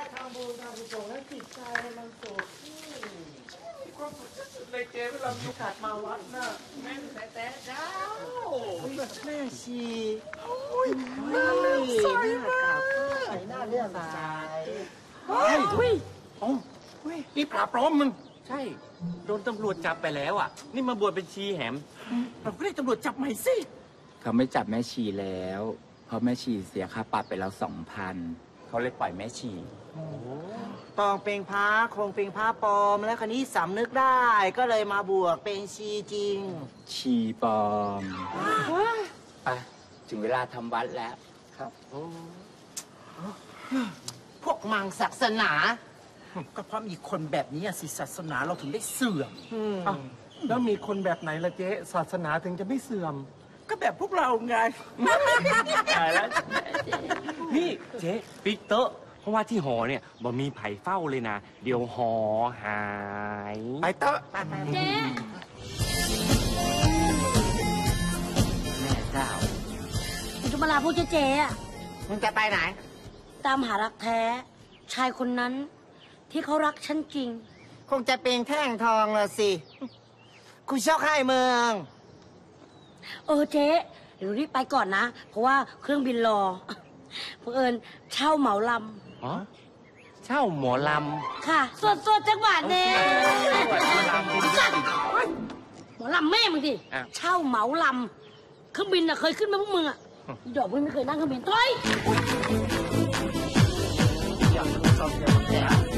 ทำบุญทำกุศลแล้วจิตใจมันสุขมีความสุขที่สุดเลยเจ๊เวลามีโอกาสมาวัดน่ะแม่แต่เจ้าแม่ชีโอ้ยน่าเลื่อมใสมากน่าเลื่อมใสเฮ้ยนี่ปลาปลอมมันใช่โดนตำรวจจับไปแล้วอ่ะนี่มาบวชเป็นชีแหมเราก็ได้ตำรวจจับใหม่สิเขาไม่จับแม่ชีแล้วเพราะแม่ชีเสียค่าปรับไปแล้ว2,000เขาเลยปล่อยแม่ชีตองเป็นพระคงเป็นพระปลอมแล้วคนนี้สำนึกได้ก็เลยมาบวชเป็นชีจริงชีปลอมไปถึงเวลาทำวัดแล้วครับพวกมังศาสนาก็เพราะมีคนแบบนี้สิศาสนาเราถึงได้เสื่อมแล้วมีคนแบบไหนล่ะเจ๊ศาสนาถึงจะไม่เสื่อมก็แบบพวกเราไงตายแล้วนี่เจ๊ปิกเตอร์เพราะว่าที่หอเนี่ยบ่มีไผ่เฝ้าเลยนะเดี๋ยวหอหายไปเตอะเจ๊แม่เจ้าคุณจะมาลาพวกเจ๊อะมึงจะไปไหนตามหารักแท้ชายคนนั้นที่เขารักฉันจริงคงจะเป็นแท่งทองละสิกูชอบให้เมืองเจ๊เดี๋ยวรีบไปก่อนนะเพราะว่าเครื่องบินรอเพื่อนเช่าเหมาลำอ๋อเช่าหมอลำค่ะส่วนจังหวัดเนี่ยหมอลำแม่มึงดิเช่าเหมาลำเครื่องบินน่ะเคยขึ้นมาพวกมึงอ่ะดอกมึงไม่เคยนั่งเครื่องบินต้อย